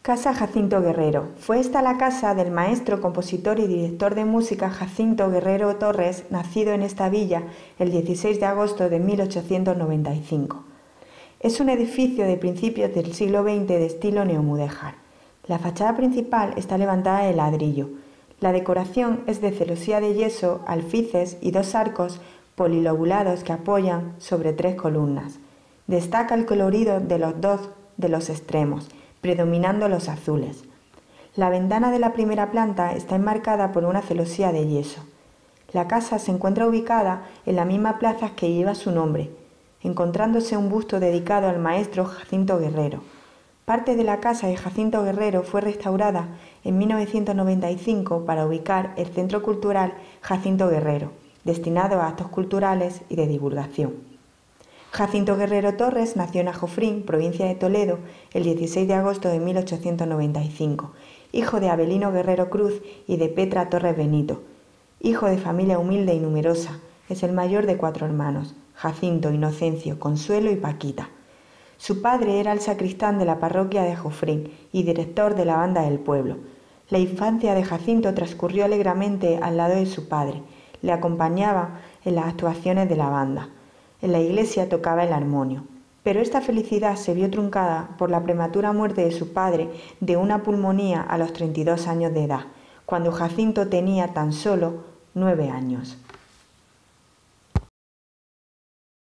Casa Jacinto Guerrero. Fue esta la casa del maestro, compositor y director de música Jacinto Guerrero Torres, nacido en esta villa el 16 de agosto de 1895. Es un edificio de principios del siglo XX de estilo neomudéjar. La fachada principal está levantada de ladrillo. La decoración es de celosía de yeso, alfices y dos arcos polilobulados que apoyan sobre tres columnas. Destaca el colorido de los dos de los extremos, predominando los azules. La ventana de la primera planta está enmarcada por una celosía de yeso. La casa se encuentra ubicada en la misma plaza que lleva su nombre, encontrándose un busto dedicado al maestro Jacinto Guerrero. Parte de la casa de Jacinto Guerrero fue restaurada en 1995 para ubicar el Centro Cultural Jacinto Guerrero, destinado a actos culturales y de divulgación. Jacinto Guerrero Torres nació en Ajofrín, provincia de Toledo, el 16 de agosto de 1895, hijo de Avelino Guerrero Cruz y de Petra Torres Benito. Hijo de familia humilde y numerosa, es el mayor de 4 hermanos, Jacinto, Inocencio, Consuelo y Paquita. Su padre era el sacristán de la parroquia de Ajofrín y director de la banda del pueblo. La infancia de Jacinto transcurrió alegremente al lado de su padre. Le acompañaba en las actuaciones de la banda. En la iglesia tocaba el armonio, pero esta felicidad se vio truncada por la prematura muerte de su padre de una pulmonía a los 32 años de edad, cuando Jacinto tenía tan solo 9 años.